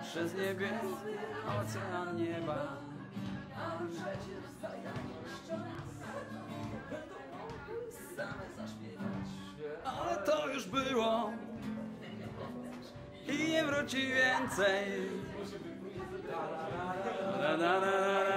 przez niebieski ocean nieba. A przecież za jakiś czas będą mogły same zaśpiewać. Ale to już było i nie wróci więcej.